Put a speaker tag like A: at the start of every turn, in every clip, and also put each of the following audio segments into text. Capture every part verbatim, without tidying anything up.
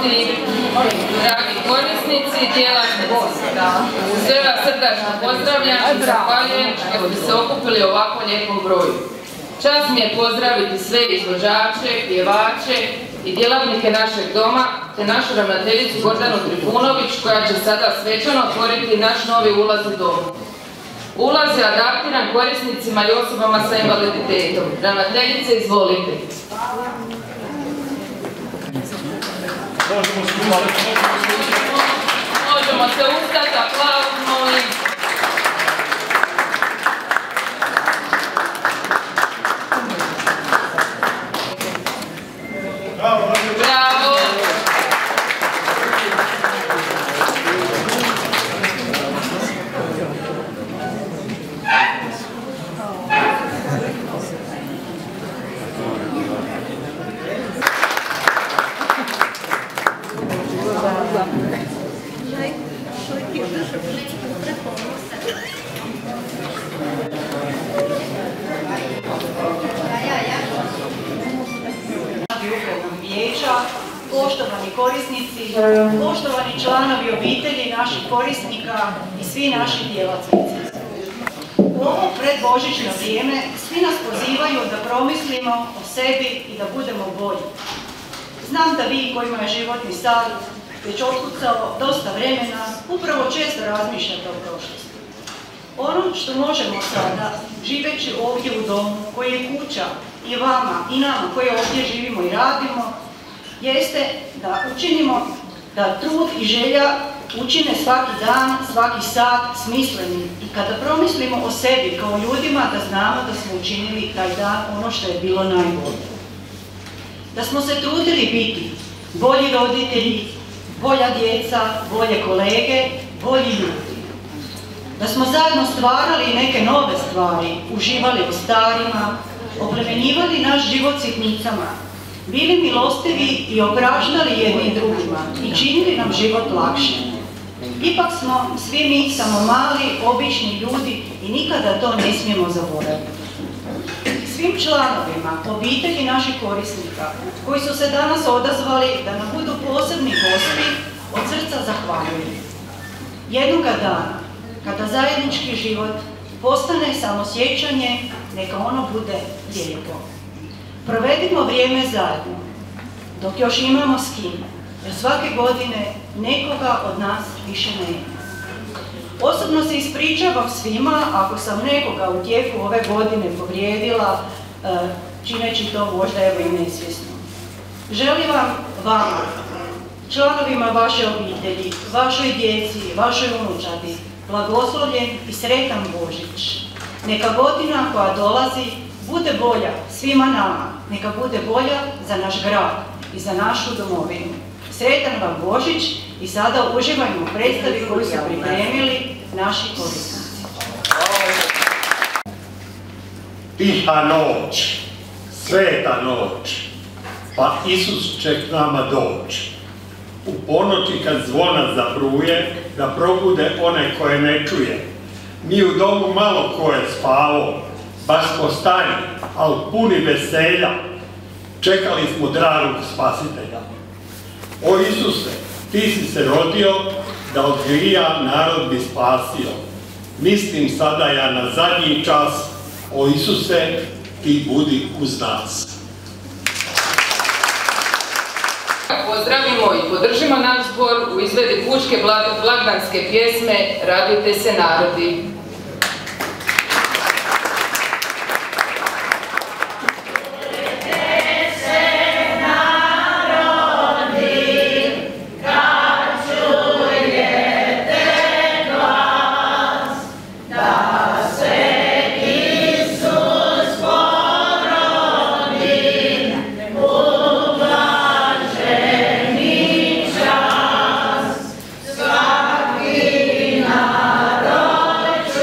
A: gosti, dragi korisnici, djelatnici. Sve vas srdačno pozdravljam i zahvaljujem što ste se okupili u ovako lijepom broju. Čast mi je pozdraviti sve izvođače, pjevače i djelatnike našeg doma, te našu ravnateljicu Gordanu Trifunović, koja će sada svečano otvoriti naš novi ulaz u dom. Ulaz je adaptiran korisnicima i osobama sa invaliditetom. Ravnateljice, izvolite. Možemo se ustati, aplauz, molim. Bravo!
B: Poštovani korisnici, poštovani članovi obitelji naših korisnika i svi naši djelatnici. U ovo predbožićno vrijeme svi nas pozivaju da promislimo o sebi i da budemo bolji. Znam da vi kojima je životni sad već otkucao dosta vremena, upravo često razmišljate o prošlosti. Ono što možemo sada, živeći ovdje u domu, koji je kuća i vama i nama koji ovdje živimo i radimo, jeste da učinimo, da trud i želja učine svaki dan, svaki sat smislenim i kada promislimo o sebi kao ljudima da znamo da smo učinili taj dan ono što je bilo najbolje. Da smo se trudili biti bolji roditelji, bolja djeca, bolje kolege, bolji ljudi. Da smo zajedno stvarali neke nove stvari, uživali u starima, oplemenjivali naš život sitnicama, bili milostivi i opraštali jedni drugima i činili nam život lakše. Ipak smo svi mi samo mali, obični ljudi i nikada to ne smijemo zaboraviti. Svim članovima obitelji naših korisnika koji su se danas odazvali da nam budu posebni gosti, od srca zahvaljujem. Jednoga dana, kada zajednički život postane samo sjećanje, neka ono bude lijepo. Provedimo vrijeme zajedno, dok još imamo s kim, jer svake godine nekoga od nas više nema. Osobno se ispričavam svima ako sam nekoga u tijeku ove godine povrijedila, čineći to možda evo i nesvjesno. Želim vam, vama, članovima vaše obitelji, vašoj djeci, vašoj unučadi, blagoslovljen i sretan Božić. Neka godina koja dolazi bude bolja svima nama, neka bude bolja za naš grad i za našu domovinu. Sretan vam Božić i sada uživajmo u predstavi koju su pripremili naši korisnici.
C: Tiha noć, sveta noć, pa Isus će k nama doći. U ponoći kad zvona zabruje, da probude one koje ne čuje. Mi u domu malo ko je spavao, baš smo stari, ali puni veselja, čekali smo dragog spasitelja. O Isuse, ti si se rodio, da od grija narod bi spasio. Mislim sada ja na zadnji čas, o Isuse, ti budi uz nas.
A: Pozdravimo i podržimo naš zbor u izvedbi pučke blagdanske pjesme Radujte se narodi.
D: Svaki narod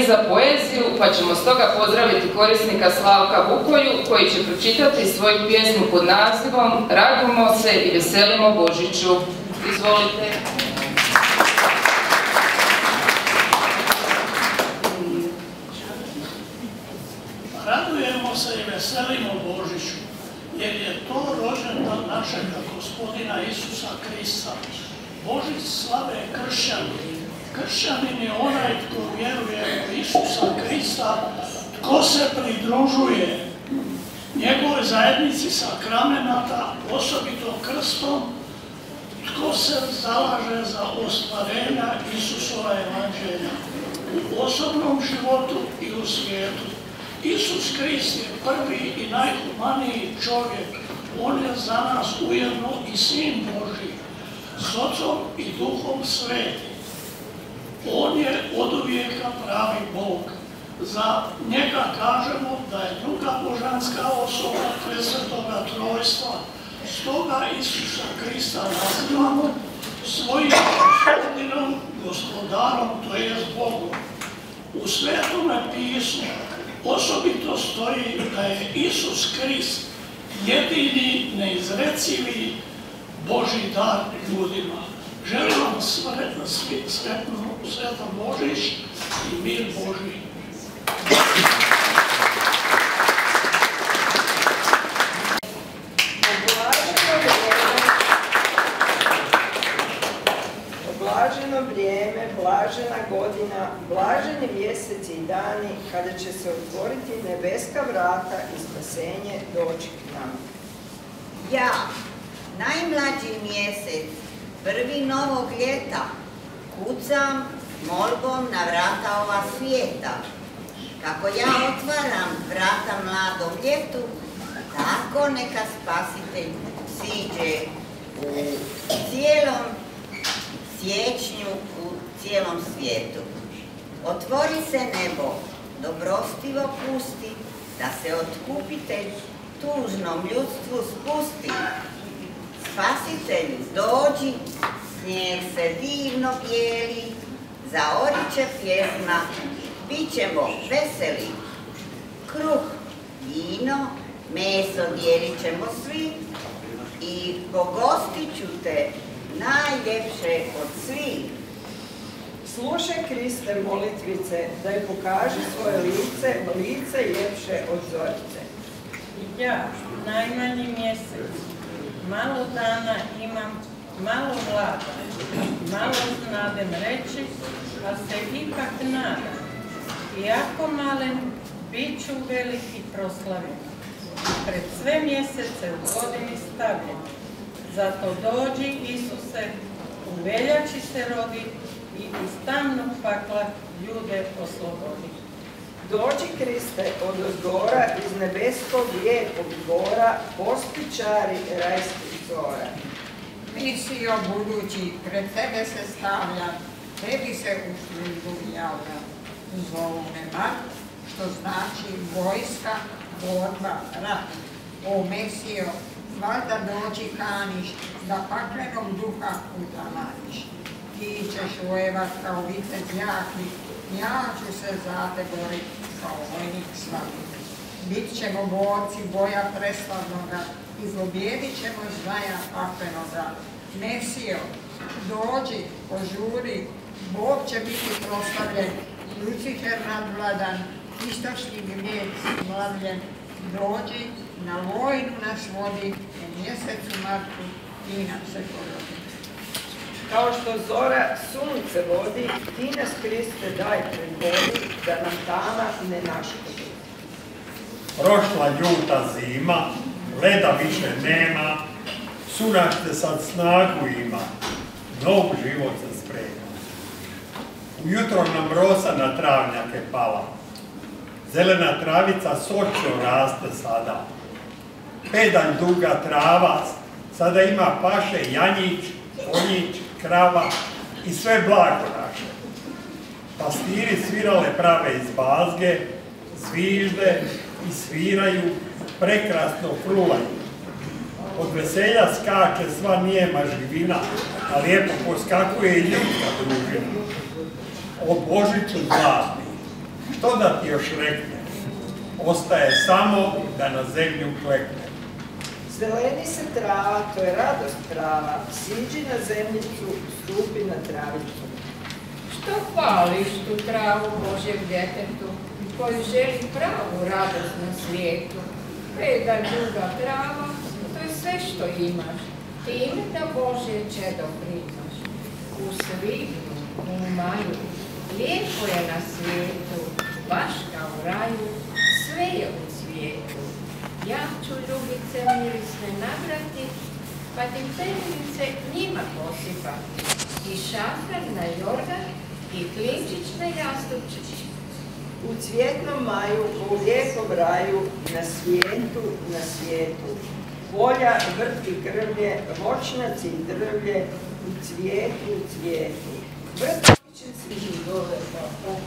A: za poeziju, pa ćemo stoga pozdraviti korisnika Slavka Vukoju koji će pročitati svoju pjesmu pod nazivom Radujmo se i veselimo Božiću. Izvolite.
D: Radujemo se i veselimo Božiću, jer je to rođendan našega Gospodina Isusa Krista. Božić slave kršćani. Kršćanin je onaj tko vjeruje u Isusa Krista, tko se pridružuje njegovoj zajednici sakramenata, osobito krstom, tko se zalaže za ostvarenja Isusova evanđelja u osobnom životu i u svijetu. Isus Krist je prvi i najhumaniji čovjek. On je za nas ujedno i Sin Božji, s Otcom i Duhom Svetim. On je oduvijeka pravi Bog. Za njega kažemo da je druga božanska osoba presvetoga trojstva. Stoga Isusa Krista nazivamo svojim Gospodinom, Gospodarom, to je Bogom. U Svetome pismu osobito stoji da je Isus Krist jedini neizrecivi Božji dar ljudima. Želim vam sretno Svetan Božić i mir Božji.
E: Blaženo vrijeme, blažena godina, blaženi mjeseci i dani kada će se otvoriti nebeska vrata i spasenje doći k nama.
F: Ja, najmlađi mjesec, prvi novog ljeta, kucam molbom na vrata ova svijeta. Kako ja otvaram vrata mladom ljetu, tako neka Spasitelj siđe u cijelom siječnju, u cijelom svijetu. Otvori se nebo, dobrostivo pusti, da se Otkupitelj tužnom ljudstvu spusti. Spasitelju dođi, snijeg se divno bijeli, zaorit će pjesma, bit ćemo veseli. Kruh, vino, meso dijelit ćemo svi i pogostit ću te najljepše od svih.
E: Slušaj Kriste molitvice, da je pokaži svoje lice, lice ljepše od zorice.
G: Ja, najmanji mjesec, malo dana imam, malo vlada, malo znadem reći, a se ipak nadam. Iako malen, bit ću veliki proslavljen, pred sve mjesece u godini stavljen. Zato dođi, Isuse, u veljači se rodi i iz tamnog pakla ljude oslobodi.
E: Dođi Kriste od ozgora, iz nebeskog lijepog dvora, postičari rajskih zora.
H: Misio budući, pred tebe se stavlja, tebi se u službu javlja. Zovu me mat, što znači vojska, borba, rat. O Mesio, valjda doći kaniš, da paklenog duha utamaniš. Ti ćeš vojevat kao vitez jaki, ja ću se za te borit kao vojnik svaki. Bit ćemo borci boja preslavnoga i pobjedit ćemo zmaja paklenoga. Mesio, dođi, požuri, Bog će biti proslavljen, Lucifer nadvladan, istočni gnjev smlavljen. Dođi, na vojnu nas vodi, u mjesecu martu ti nam se porodi.
E: Kao što zora sunce vodi, ti nas Kriste daj predvodi, da nam tama ne naškodi.
C: Prošla ljuta zima, leda više nema, sunašte sad snagu ima, nov život se sprema. Ujutro nam rosa na travnjake pala, zelena travica sočno raste sada. Pedalj duga trava, sada ima paše janjić, konjić, krava i sve blago naše. Pastiri svirale prave iz bazge, zvižde i sviraju, prekrasno frulaju. Od veselja skače sva nijema živina, a lijepo poskakuje i ljudska družina. O Božiću zlatni, Što da ti još rekne? Ostaje samo da na zemlju klekne.
E: Zeleni se trava, to je radost prava, siđi na zemljicu, stupi na travicu.
H: Što hvališ tu travu Božjem djetetu, koji želi pravu radost na svijetu? Preda druga trava, to je sve što imaš, time da Božje čedo primaš. U svibnju, u maju, lijepo je na svijetu, baš kao u raju, sve je u cvijetu. Ja ću ljubice mirisne nabrati, pa ti pernice njima posipati. I šafran na jorgan, i klinčić na jastučić.
E: U cvjetnom maju, u lijepom raju, na svijetu, na svijetu. Polja, vrti grblje, voćnjaci i drvlje, u cvijetu, u cvijetu. Vrtićici i dole pa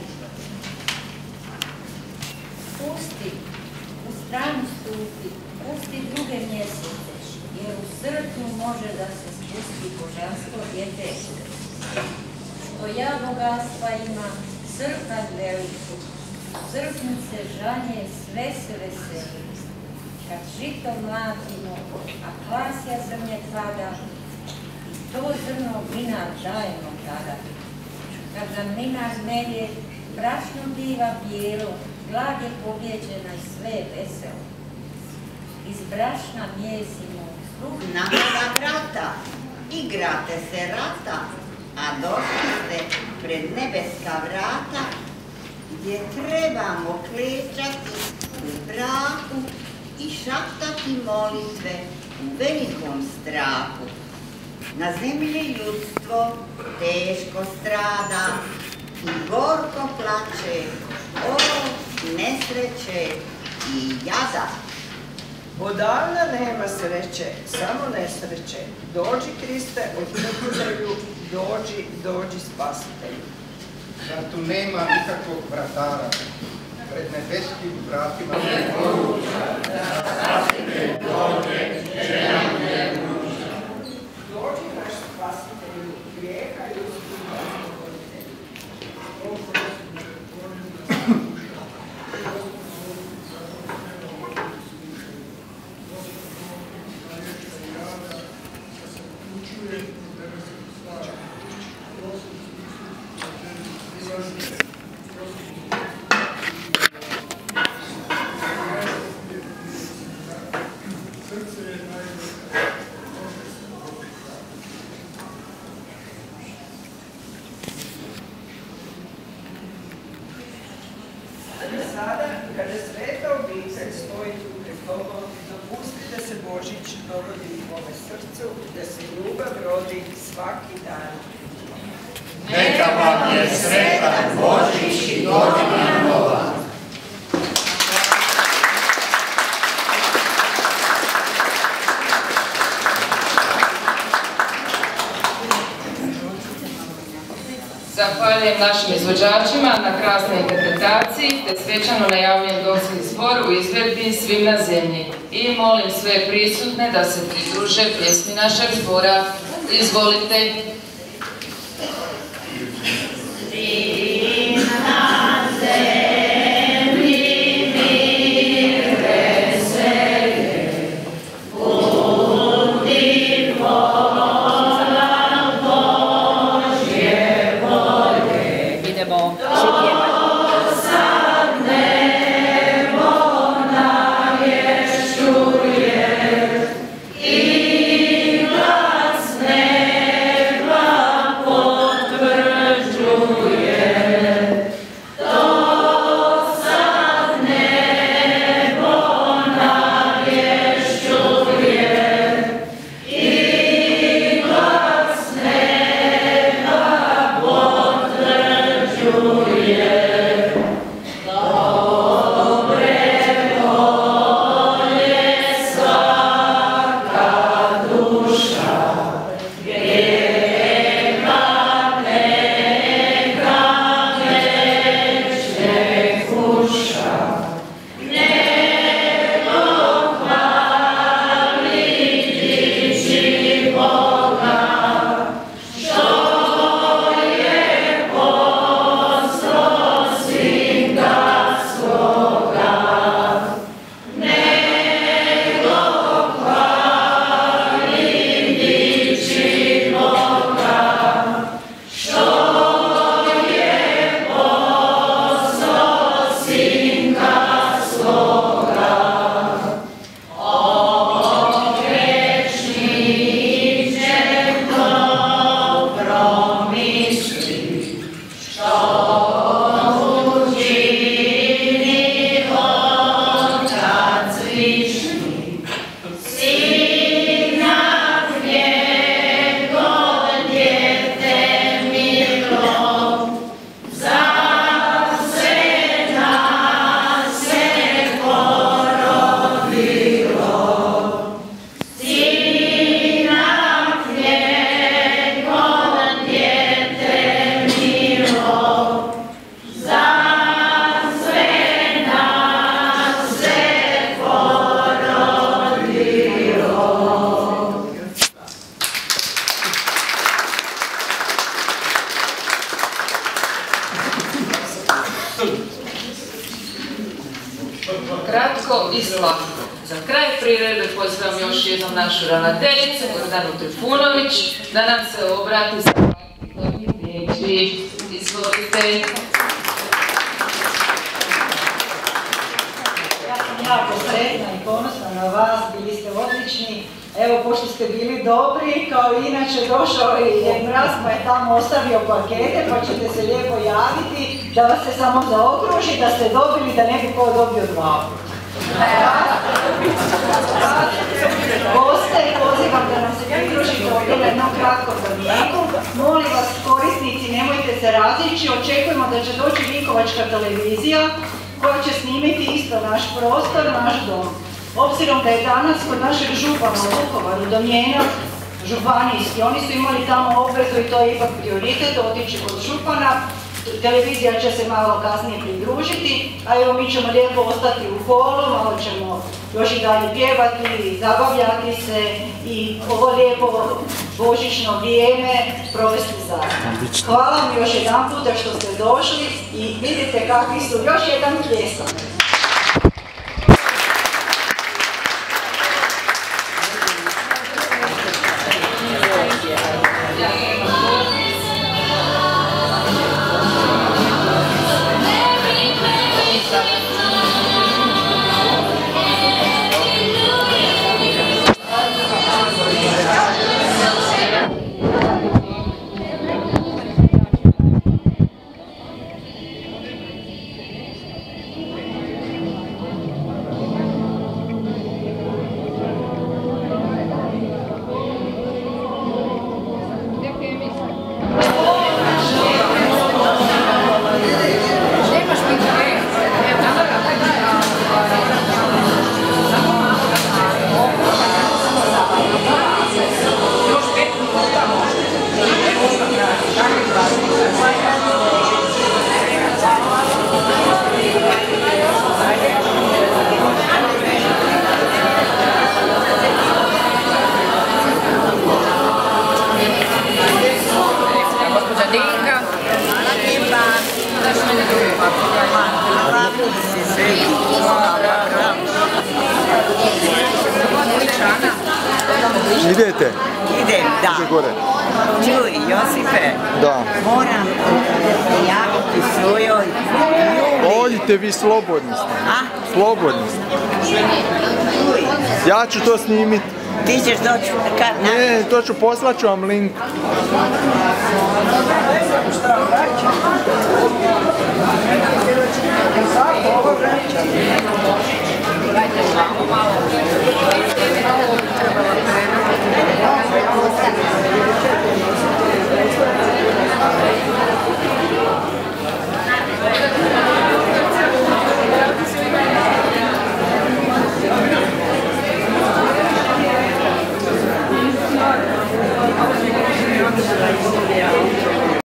I: Pusti, u stranu stupi, pusti druge mjesece, jer u srpnju može da se spusti božanstvo djeteta. Što ja bogatstva imam, srpanj veliku, srpnju se žanje, sve se veseli. Kad žito mlatimo, a klasja zrnje pada, i to zrno vinar dajemo tada. Kad nam vinar melje, brašno biva bijelo, glad je pobjeđena i sve je veselo. Iz brašna mjesimo kruh
F: Na nova vrata, igrate se rata, a došli ste pred nebeska vrata, gdje trebamo klečati u braku i šaptati molitve u velikom strahu. Na zemlji ljudstvo teško strada i gorko plače, o nesreće i jada.
E: Odavna nema sreće, samo nesreće. Dođi Kriste, otkupitelju, dođi, dođi spasitelju.
J: Da tu nema nikakvog vratara, pred nebeskim vratima ne poruča, da spasitelj dođe, će nam ne ruča.
E: Dođi naš spasitelju, grijeha i usluga osloboditelju. Sada, kada sveta obitelj stoji tu pred tobom, dopusti da se Božić dogodi u tvome srcu, da se ljubav rodi svaki dan.
C: Neka vam je sretan Božić i godina nova.
A: Zahvaljujem našim izvođačima na krasnoj interpretaciji, te svečano najavljujem domski zbor u izvedbi Svim na zemlji. I molim sve prisutne da se pridruže pjesmi našeg zbora. Izvolite.
K: Svim na zemlji mir veselje, budi vola Božje volje.
L: Idemo svi pjevati.
K: I glas neba pod
A: glatko i slatko. Za kraj priredbe pozivam još jednom našu ravnateljicu Gordanu Trifunović da nam se obrati sa glavnim riječi. Izvolite.
B: Ja sam jako sretna i ponosna na vas, bili ste odlični. Evo, pošto ste bili dobri, kao i inače došao i Djed Mraz pa je tamo ostavio pakete, pa ćete se lijepo javiti da vas se samo zaokruži, da ste dobili, da ne bi ko dobio dva. Goste, pozivam da nam se pridružite ovdje jednom kratkom terminu. Molim vas, korisnici, nemojte se razići, očekujemo da će doći Vinkovačka televizija koja će snimiti isto naš prostor, naš dom. Obzirom da je danas kod našeg župana u Vukovaru domjena županijski, oni su imali tamo obvezu i to je ipak prioritet otići kod župana. Televizija će se malo kasnije pridružiti, a evo mi ćemo lijepo ostati u holu, malo ćemo još i dalje pjevati, zabavljati se i ovo lijepo božićno vrijeme provesti zajedno. Hvala vam još jedan puta što ste došli i vidite kakvi su, još jedan pljesak.
L: Idete?
F: Idem, da.
L: Ide gore.
F: Čuj, Josipe,
L: da.
F: Moram se javiti svojoj ljubi.
L: Odite, vi slobodni ste.
F: A?
L: Slobodni ste. Ja ću to snimiti.
F: Ti ćeš doći kad?
L: Ne, to ću, poslat ću vam link.
K: Dajte malo, malo.